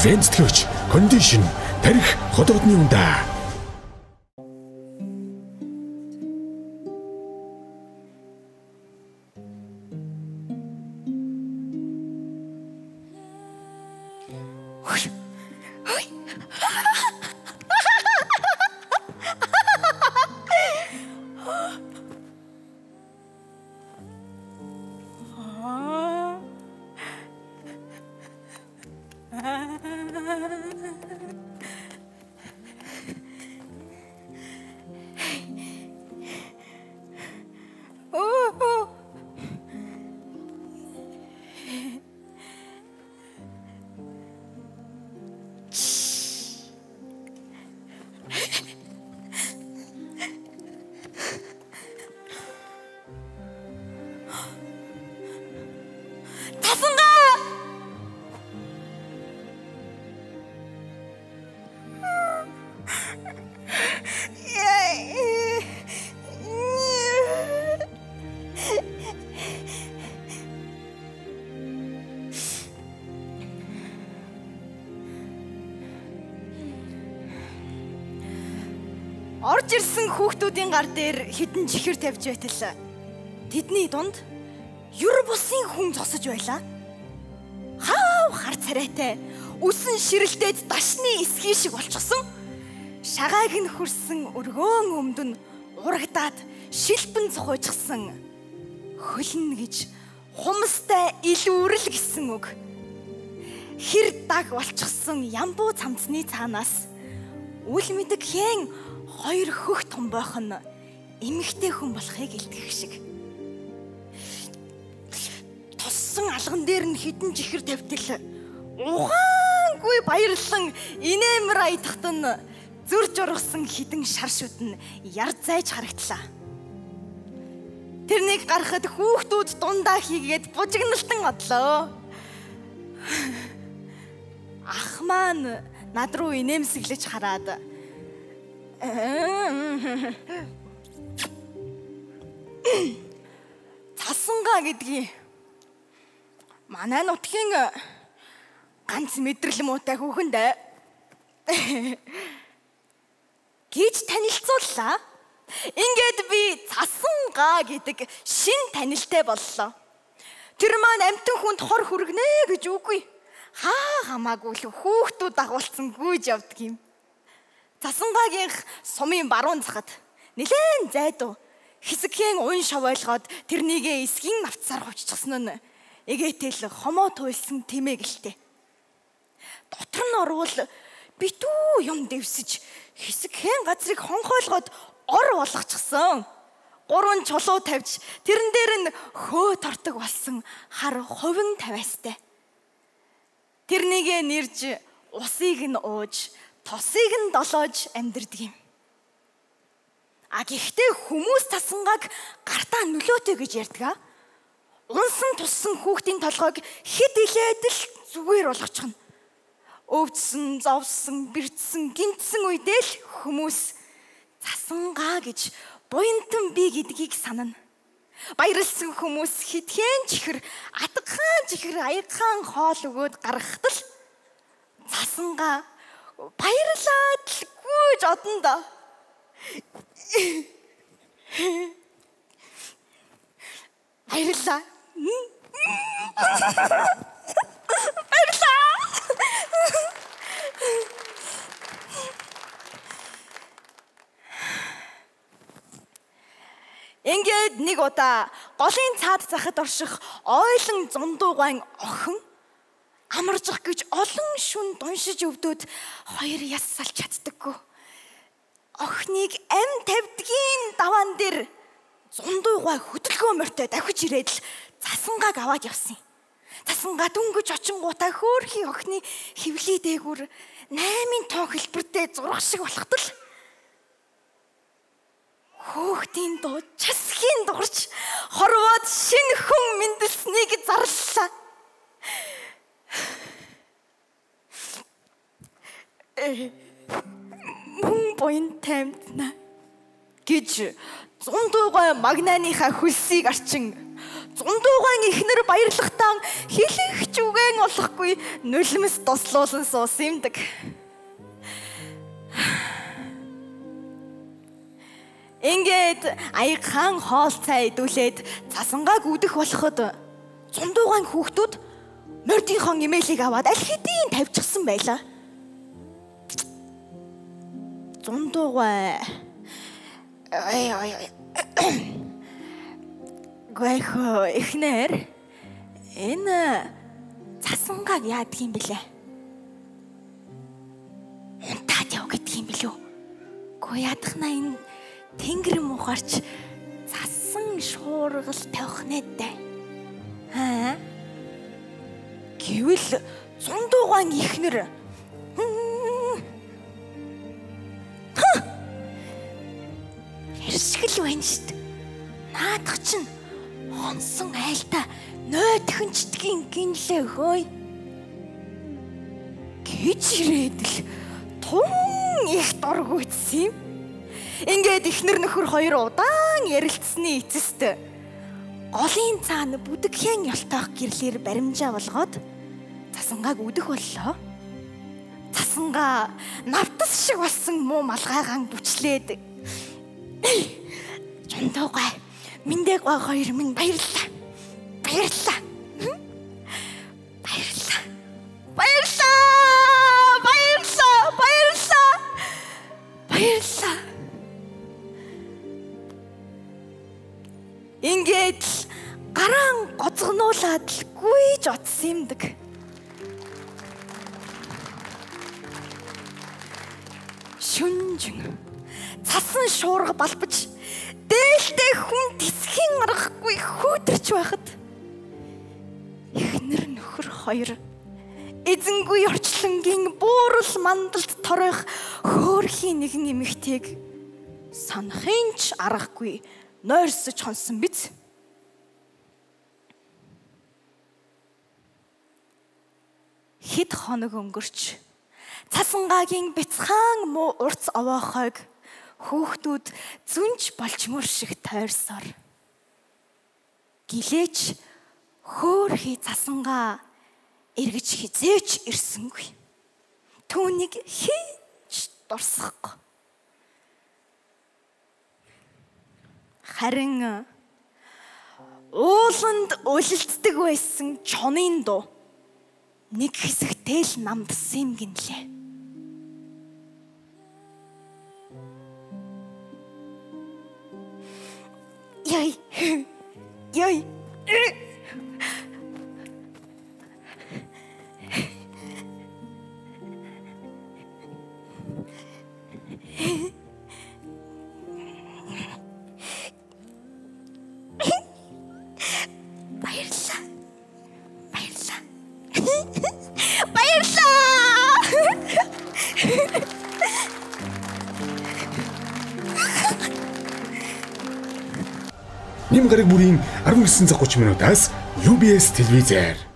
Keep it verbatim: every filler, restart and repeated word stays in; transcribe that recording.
Венцлөгч, кондишн, тарих холбоотны үндэ. Орж ирсэн хүүхдүүдийн гар дээр хідэн чихэр тавьж байтал тэдний дунд юр бусын хүн зогсож байлаа. Хаа хар царайтай үсэн ширэлдээд дашны эсхий шиг болчихсон. Шагааг нь хүрсэн өргөөн өмд нь урагдаад шилбэн цохойчихсан. Хөлн гэж хумстай илүүрэл гэсэн үг. Хэр даг болчихсон ямбуу цамцны цаанаас үл мэдэг хэн хоёр хөх томбойх нь эмэгтэй хүн болохыг илтгэх шиг. Туссан алган дээр нь хідэн чихэр тавьтал ухаангүй баярлан инээмэр аятахт нь зүр жургасан хідэн шар шүд нь яр зайж харагдлаа. Тэрнийг гарахад хүүхдүүд дундаа хийгээд бужигналтан одлоо. Ах маань над руу инээмсэглэж хараад Цасангаа гэдгийг манай нутгийн ганц мэдрэл муутай хүүхэн дээ гэж танилцууллаа. Ингээд би Цасангаа гэдэг шин танилтай боллоо. Тэр маань амтэн хүнд хор хүргэнэ гэж үгүй. Хаа хамаагүй л хүүхдүүд дагуулсан гүйж явдаг юм. Цасангаагийн сумын баруун захад нэлээд зайдуу хэсэгхэн уян шавойлгоод тэрнийгээ эсгийн навцаар хувьчихсан нь эгээтэл хомоо туйлсан тэмээ гэлтэй. Дотор нь орвол битүү юм дэвсэж хэсэгхэн газрыг хонхойлгоод ор болгочихсон. Гурван чулуу тавьж тэрэн дээр нь хөө тортог болсон хар хувин тавиастай. Тэрнийгээ нэрж усыг нь ууж тосыг нь долоож амьдэрдэг юм. А гэхдээ хүмүүс Цасангааг гартаа нөлөөтэй гэж ярьдаг. Унсан туссан хүүхдийн толгойг хэд илээд л зүгээр болгочихно. Өвдсөн, зовсон, бэрдсэн, гэмтсэн үедээ л хүмүүс Цасангаа гэж буянтан би гэдгийг санана. Баярлсан хүмүүс хитгэн чихэр, атгахан чихэр, аягхан хоол өгөөд гаргахад л Цасангаа баярлаад л гүйж одно да. Баярлаа. Баярлаа. Ингээд нэг удаа голын цаад захад орших ойлон зундуугаан охин амаржих гэж олон шүн дуншиж өвдөөд хоёр яс салж чаддаггүй. Охиныг ам тавьдгийн даваан дээр зундуугай хөдөлгөөн морьтой давхиж ирээд л Цасангааг аваад явсан. Цасангаа дүнгэж очингуудаа хөөрхий охины хөвлий дээгүүр наймын тоо хэлбэртэй зурх шиг болохтол хөөхтийн дуу часхийн дуурч хорвоод шинэ хүн мэндэлснийг зарлалаа. Мөн буян таймдна гэж зундуугай магнааныхаа хөлсийг арчин зундуугаан ихнэр баярлахтаа хэлэх зүгэн болохгүй нулимс тослуулан суусан юмдаг. Ингээд аягаан хоол цай идүүлээд цасангааг үдэх болоход зундуугаан хүүхдүүд мордийнхоо имэйлийг аваад аль хэдийн тавьчихсан байлаа. Зундуугаа ай ай Гайхо эхнэр энэ цасангааг яадаг юм бэлээ? Унтаад яв гэдэг юм билүү? Гүй ядахна энэ тэнгэр мухарч цасан шуургал тавих нэдэ. Аа? Гэвэл зундуугаан ихнэр хэршгэл байна штт. Наадах чинь хонсон айлтаа нойдхончдгийн гинлээ хөөе. Гэж ирээд л тун их дургуйцсан юм. Ингээд ихнэр нөхөр хоёр удаан ярилцсны эцэст голын цаана бүдэгхэн ёлтойх гэрлэр баримжаа болгоод цасангааг үдэх боллоо. Цасангаа навтас шиг болсон муу малгайгаан бүчлээд зундуугаа Миндэг гоо хоёр минь баярлаа. Баярлаа. Баярлаа. Баярлаа. Баярлаа. Баярлаа. Баярлаа. Ингээд гараан гоцгонуулаад л гүйж отсон юмдаг. Шүнжин цасан шуурга балбаж дээлтэй хүн тисхийн аргагүй хөөдөрч байхад эхнэр нөхөр хоёр эзэнгүй орчлонгийн буурал мандалд торох хөөрхийн нэгэн эмэгтэйг санахын ч аргагүй нойрсож хонсон биз. Хэд хоног өнгөрч цасангаагийн бяцхан муу урц овоохойг хүүхдүүд зүнж болчмор шиг тойрсоор гэлээч хөөрхий цасангаа эргэж хизээч ирсэнгүй. Түүнийг хинч дурсахгүй. Харин ууланд үлэлцдэг байсан чонын дуу нэг хэсэгтэй л намдсан юм гинлээ. Яй. Яй. Баярлаа. Баярлаа. Баярлаа. Ним гараг бүрийн арван гэсэн цаг гуч минутаас ю би эс телевизээр